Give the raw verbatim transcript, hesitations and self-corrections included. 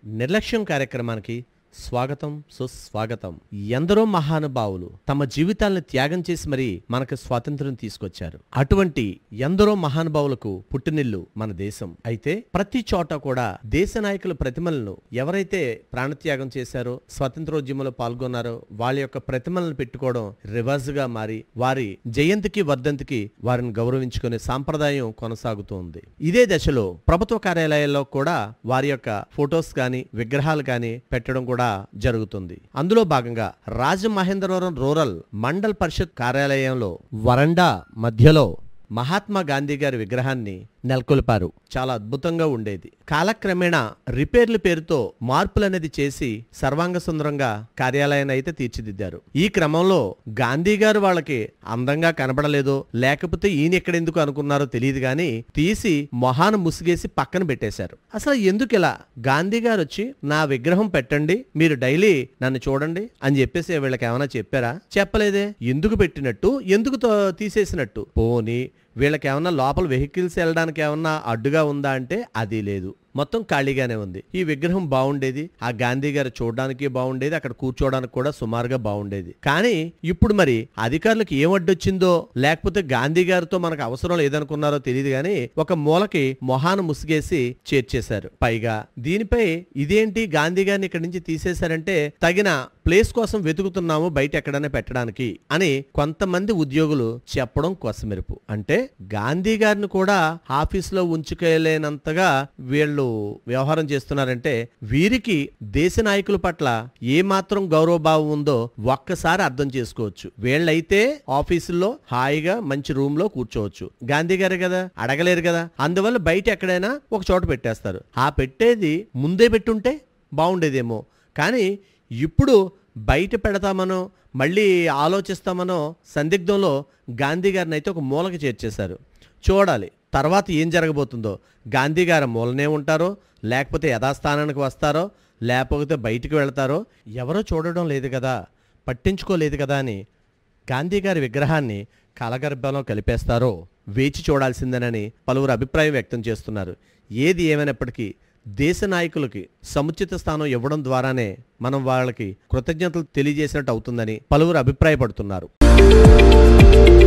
నిర్లక్ష్యం కార్యక్రమానికి స్వాగతం సుస్వాగతం. ఎందరో మహానుభావులు తమ జీవితాలను త్యాగం చేసి మరీ మనకు స్వాతంత్ర్యం తీసుకొచ్చారు. అటువంటి ఎందరో మహానుభావులకు పుట్టినిల్లు మన దేశం. అయితే ప్రతి చోట కూడా దేశ నాయకుల ప్రతిమలను ఎవరైతే ప్రాణత్యాగం చేశారో, స్వాతంత్రోద్యమంలో పాల్గొన్నారో వాళ్ళ యొక్క ప్రతిమలను పెట్టుకోవడం రివాజుగా మారి వారి జయంతికి వర్ధంతికి వారిని గౌరవించుకునే సాంప్రదాయం కొనసాగుతూ ఉంది. ఇదే దశలో ప్రభుత్వ కార్యాలయాల్లో కూడా వారి యొక్క ఫొటోస్ కానీ విగ్రహాలు కానీ పెట్టడం కూడా జరుగుతుంది. అందులో భాగంగా రాజమహేంద్రవరం రూరల్ మండల్ పరిషత్ కార్యాలయంలో వరండా మధ్యలో మహాత్మా గాంధీ గారి విగ్రహాన్ని నెలకొల్పారు. చాలా అద్భుతంగా ఉండేది. కాలక్రమేణా రిపేర్ల పేరుతో మార్పులు అనేది చేసి సర్వాంగ సుందరంగా కార్యాలయాన్ని అయితే తీర్చిదిద్దారు. ఈ క్రమంలో గాంధీ గారు వాళ్ళకి అందంగా కనబడలేదో లేకపోతే ఈయన ఎక్కడెందుకు అనుకున్నారో తెలియదు కానీ తీసి మొహాను ముసిగేసి పక్కన పెట్టేశారు. అసలు ఎందుకు ఇలా? గాంధీ గారు వచ్చి నా విగ్రహం పెట్టండి, మీరు డైలీ నన్ను చూడండి అని చెప్పేసి వీళ్ళకి ఏమైనా చెప్పారా? చెప్పలేదే. ఎందుకు పెట్టినట్టు, ఎందుకు తీసేసినట్టు? పోనీ వీళ్ళకి ఏమన్నా లోపల వెహికల్స్ వెళ్ళడానికి ఏమన్నా అడ్డుగా ఉందా అంటే అది లేదు. మొత్తం ఖాళీగానే ఉంది. ఈ విగ్రహం బాగుండేది, ఆ గాంధీ గారు చూడడానికి బాగుండేది, అక్కడ కూర్చోవడానికి కూడా సుమారుగా బాగుండేది. కానీ ఇప్పుడు మరి అధికారులకు ఏం అడ్డొచ్చిందో లేకపోతే గాంధీ గారితో మనకు అవసరం లేదనుకున్నారో తెలియదు కానీ ఒక మూలకి మొహాను ముసిగేసి చేర్చేశారు. పైగా దీనిపై ఇదేంటి గాంధీ గారిని ఇక్కడి నుంచి తీసేశారంటే తగిన ప్లేస్ కోసం వెతుకుతున్నాము బయట ఎక్కడైనా పెట్టడానికి అని కొంతమంది ఉద్యోగులు చెప్పడం కొసమెరుపు. అంటే గాంధీ గారిని కూడా ఆఫీసులో ఉంచుకోలేనంతగా వీళ్ళు వ్యవహారం చేస్తున్నారంటే వీరికి దేశ నాయకుల పట్ల ఏ మాత్రం గౌరవభావం ఉందో ఒక్కసారి అర్థం చేసుకోవచ్చు. వీళ్ళైతే ఆఫీసుల్లో హాయిగా మంచి రూమ్ లో కూర్చోవచ్చు. గాంధీ గారు కదా, అడగలేరు కదా, అందువల్ల బయట ఎక్కడైనా ఒక చోట పెట్టేస్తారు. ఆ పెట్టేది ముందే పెట్టుంటే బాగుండేదేమో. కానీ ఇప్పుడు బయట పెడతామనో మళ్ళీ ఆలోచిస్తామనో సందిగ్ధంలో గాంధీ గారిని అయితే ఒక మూలకి చేర్చేశారు. చూడాలి తర్వాత ఏం జరగబోతుందో. గాంధీ గారు మూలనే ఉంటారో లేకపోతే యథాస్థానానికి వస్తారో లేకపోతే బయటికి వెళతారో ఎవరో చూడడం లేదు కదా, పట్టించుకోలేదు కదా అని గాంధీ గారి విగ్రహాన్ని కలగర్భంలో కలిపేస్తారో వేచి చూడాల్సిందేనని పలువురు అభిప్రాయం వ్యక్తం చేస్తున్నారు. ఏది ఏమైనప్పటికీ దేశ నాయకులకి సముచిత స్థానం ఇవ్వడం ద్వారానే మనం వాళ్ళకి కృతజ్ఞతలు తెలియజేసినట్టు అవుతుందని పలువురు అభిప్రాయపడుతున్నారు.